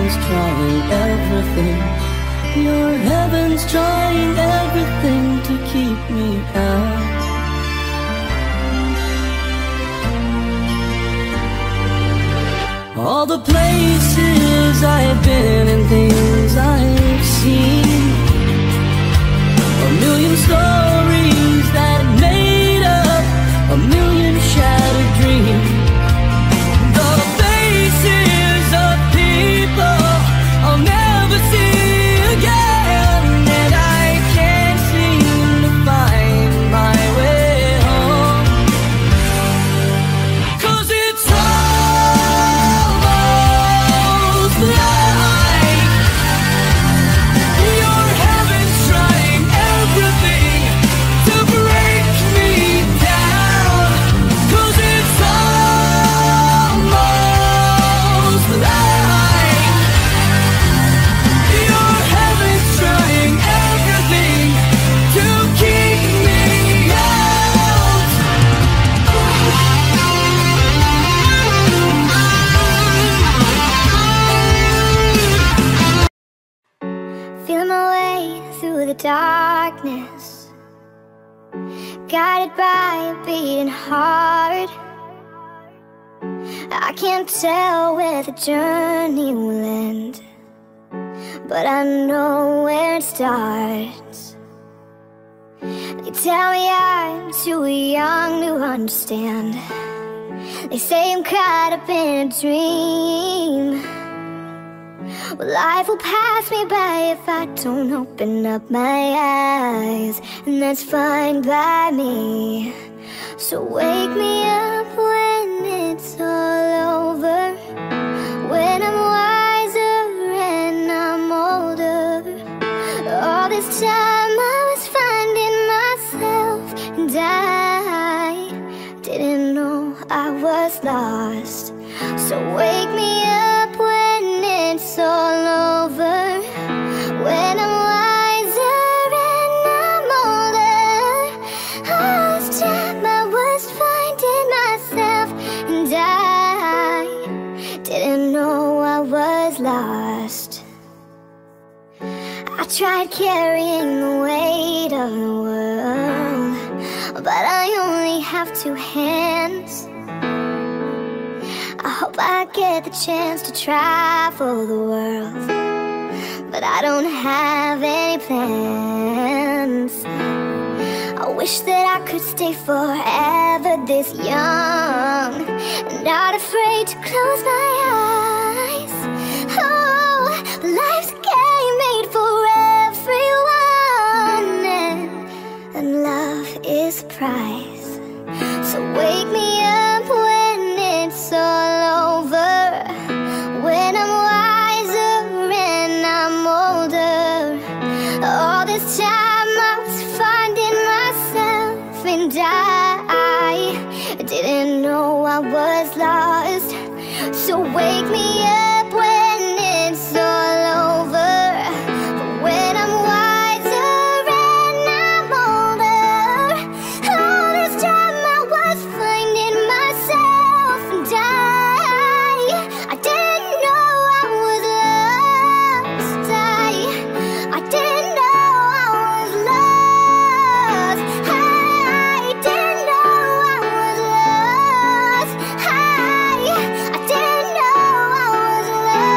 heaven's trying everything. Your heaven's trying everything to keep me out. All the places I've been and things I've seen, a million stories that made up a million shattered dreams. The faces of people I'll never see again, and I can't seem to find my way home. 'Cause it's almost like your heaven's trying everything to break me down. 'Cause it's almost like your heaven's trying everything to keep me out. Feeling my way through the darkness, guided by a beating heart. I can't tell where the journey will end, but I know where it starts. They tell me I'm too young to understand. They say I'm caught up in a dream. Well, life will pass me by if I don't open up my eyes, and that's fine by me. So wake me up when it's all over, when I'm wiser and I'm older. All this time I was finding myself, and I didn't know I was lost. So wake me up when it's all over, when I'm wiser and I'm older. All this time I was finding myself, and I didn't know I was lost. I tried carrying the weight of the world, but I only have two hands. I hope I get the chance to travel the world, but I don't have any plans. I wish that I could stay forever this young, and not afraid to close my eyes. Oh, but life's a game made for everyone, and love is the prize. So wake me up when it's all over, when I'm wiser and I'm older. All this time I was finding myself, and I didn't know I was lost. So wake me up when it's all over, when I'm wiser and I'm older. All this time I was finding myself, and I didn't know I was lost. I didn't know I was lost. I didn't know I was lost. I didn't know I was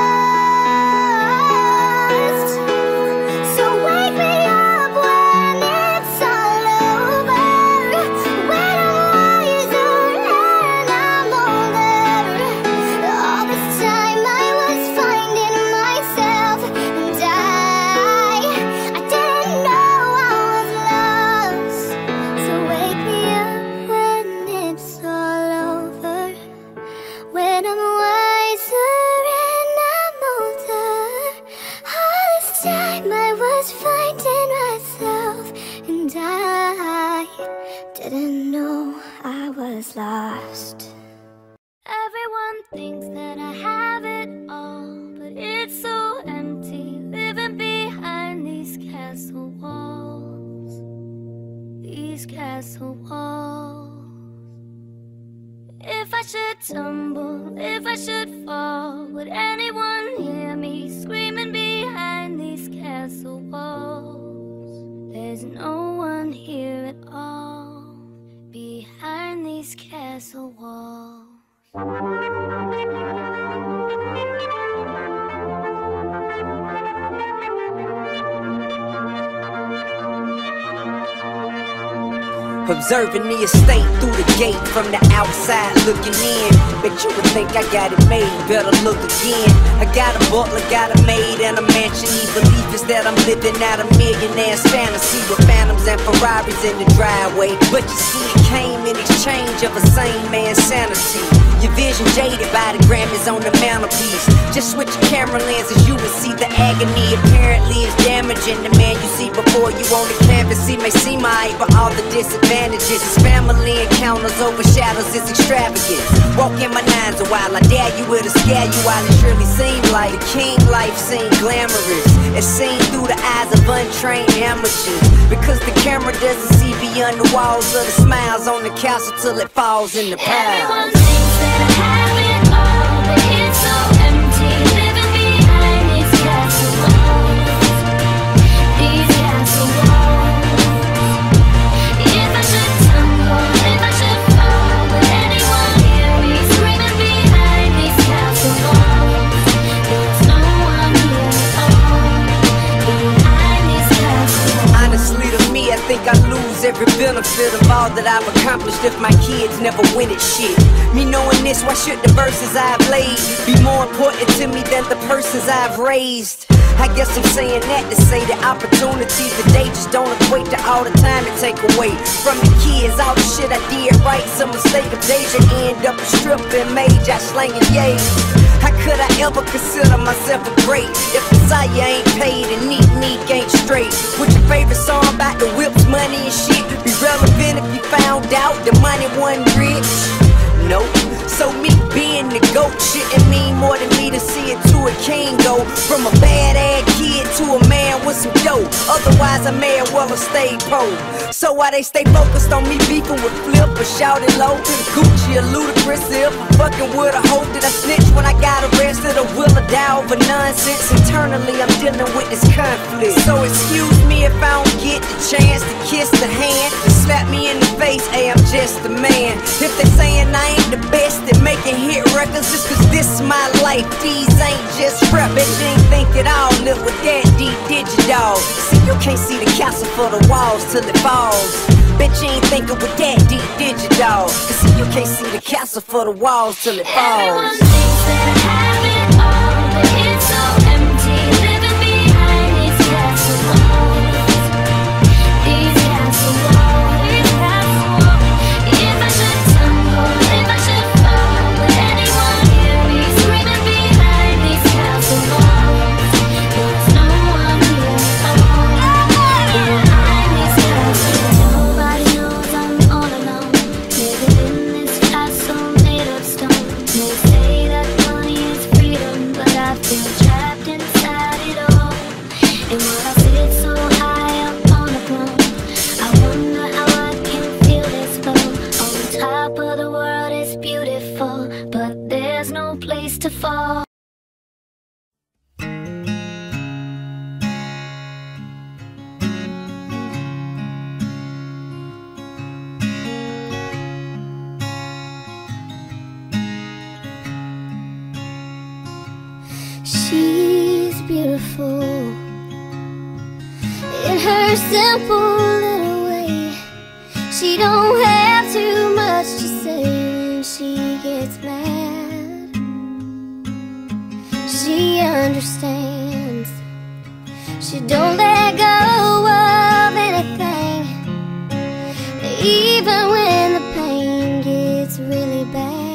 lost. So wake me up when it's all over, when I'm wiser and I'm older. All this time I was finding myself, and I didn't know I was lost. So wake me up when it's all over, when I'm wiser and I'm older. All this time I was finding myself, and I didn't know I was lost. Everyone thinks that I have it all, but it's so empty, living behind these castle walls. These castle walls. If I should tumble, if I should fall, would anyone hear me Observing the estate through the gate from the outside looking in. Bet you would think I got it made, better look again. I got a butler, got a maid, and a mansion. The belief is that I'm living out a millionaire's fantasy with phantoms and Ferraris in the driveway. But you see, it came in exchange of a sane man's sanity. Your vision jaded by the Grammys on the mantelpiece. Just switch your camera lenses, you will see the agony. Apparently it's damaging the man you see before you on the canvas. He may seem alright, but all the disadvantages. His family encounters overshadows his extravagance. Walk in my nines a while, I dare you, it'll scare you while it surely seems like the king life seemed glamorous. It's seen through the eyes of untrained amateurs, because the camera doesn't see beyond the walls of the smiles on the castle till it falls in the pile. Everyone thinks that I have it all, but it's so empty, living behind these castle walls. These castle walls. If I should tumble, if I should fall, would anyone hear me screaming behind these castle walls? There's no one here at all, behind these castle walls. Honestly, to me, I think I lose every benefit of all that I've accomplished if my kids never win at shit. Me knowing this, why should the verses I've laid be more important to me than the persons I've raised? I guess I'm saying that to say the opportunities today just don't equate to all the time it take away from the kids. All the shit I did right, some mistake of Deja end up a strip and major slanging yays. How could I ever consider myself a great if Messiah ain't paid and neat ain't straight? Would your favorite song about the whips, money and shit be relevant if you found out the money wasn't rich? Nope. So me being the GOAT shouldn't mean more than me to see it to a king go from a bad-ass kid to a man with some dough. Otherwise I may as well have stayed poor. So why they stay focused on me beefing with Flip or shouting low? Gucci or Ludacris if I'm fucking with a hoe. Did I snitch when I got arrested or will I die over nonsense? Internally I'm dealing with this conflict. So excuse me if I don't get the chance to kiss the hand, to slap me in the face, hey I'm just a man. If they saying I ain't the best at making hit records, just cause this is my life, these ain't just rap. Bet you ain't think it all, live with that digital. See, you can't see the castle for the walls till it falls. Bet you ain't thinking with that digital. Cause see, you can't see the castle for the walls till it falls. Everyone thinks that I have it all, but it's so empty, living behind these castle walls. These castle walls, these castle walls. If I should tumble, if I should fall, would anyone hear me screaming behind these castle walls? There's no one here at all, behind these castle walls. Nobody knows I'm all alone, living in this castle made of stone. They say that money is freedom, but I feel trapped inside it all. And while I sit so high up on the throne, I wonder how I can feel this flow. On top of the world is beautiful, but there's no place to fall. She's beautiful in her simple little way. She don't have too much to say when she gets mad. She understands. She don't let go of anything, even when the pain gets really bad.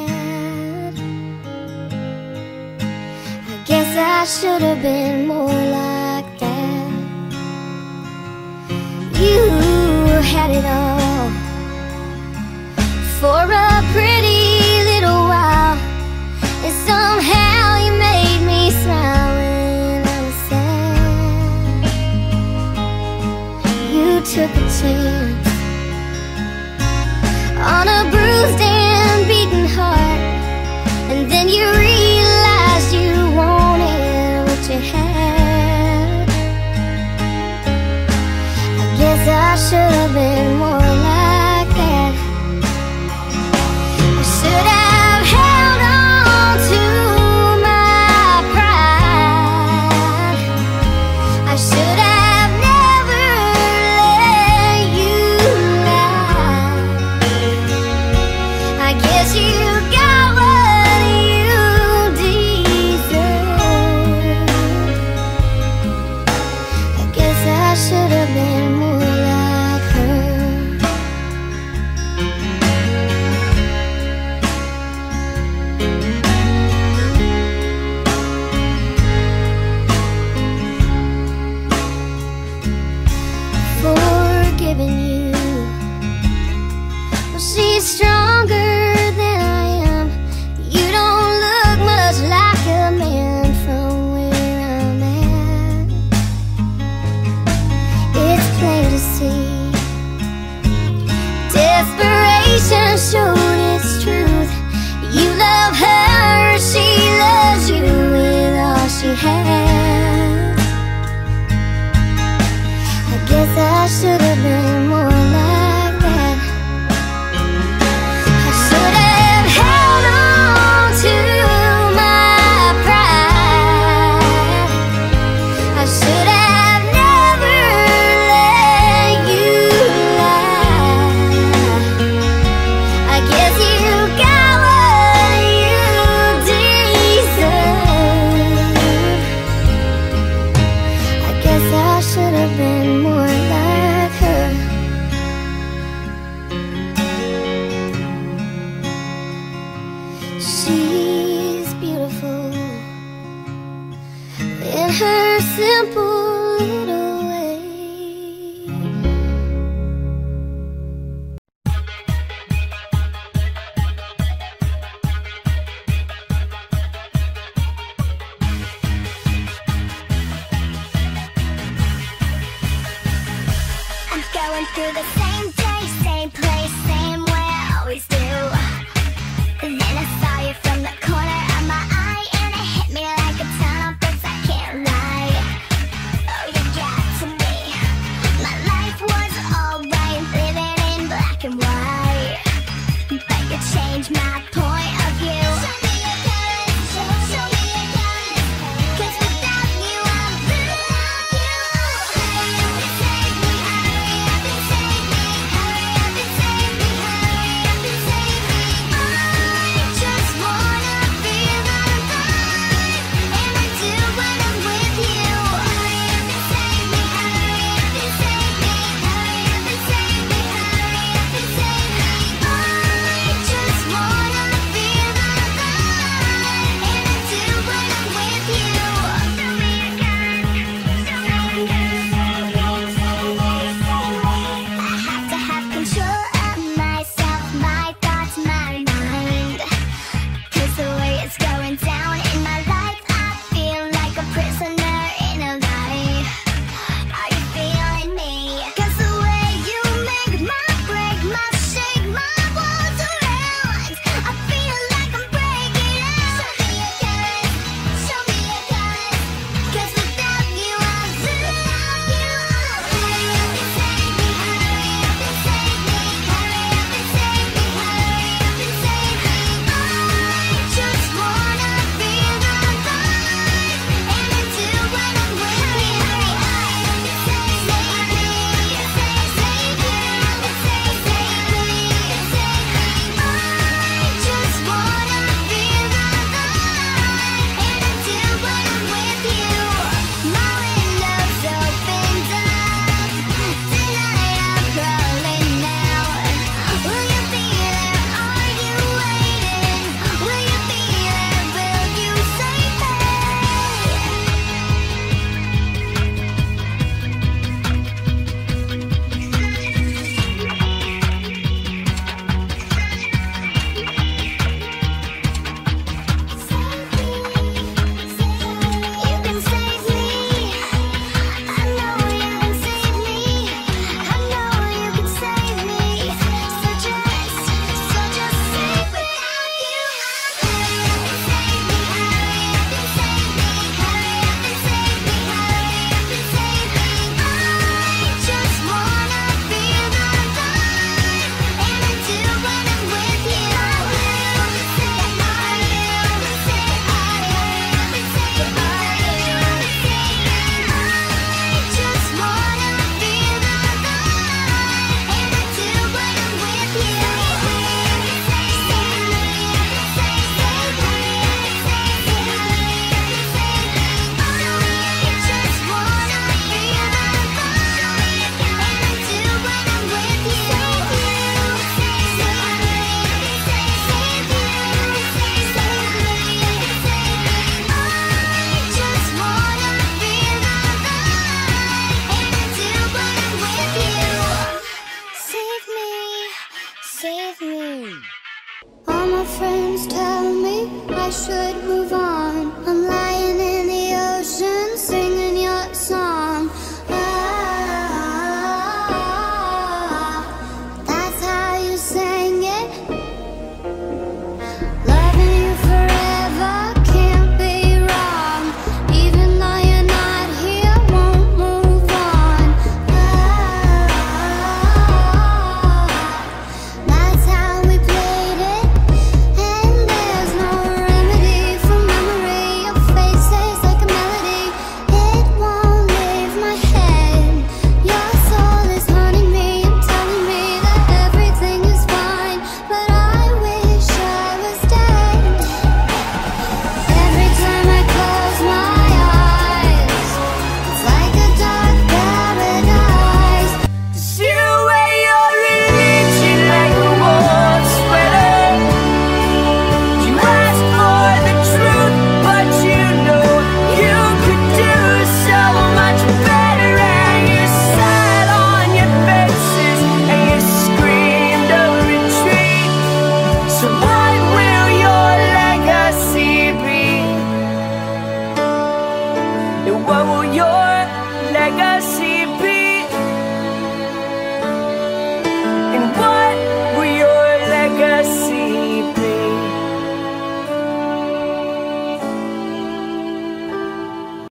Guess I should have been more like that. You had it all for a pretty little while, and somehow you made me smile when I was sad. You took a chance on a bruised and beaten heart, and then you realized you wanted what you had. I guess I should have been more like that. I should have held on to my pride. I should have never let you in her simple little way. I'm going through the same day, same place, same way I always do. And then I saw you from the corner of my eye, and it hit me like a ton of bricks, I can't lie. Oh, you got to me. My life was alright, living in black and white, but you changed my point of view. Show me your colors, show me your colors, 'cause without you I'm blue. Hurry up and save me, hurry up and save me. legacy.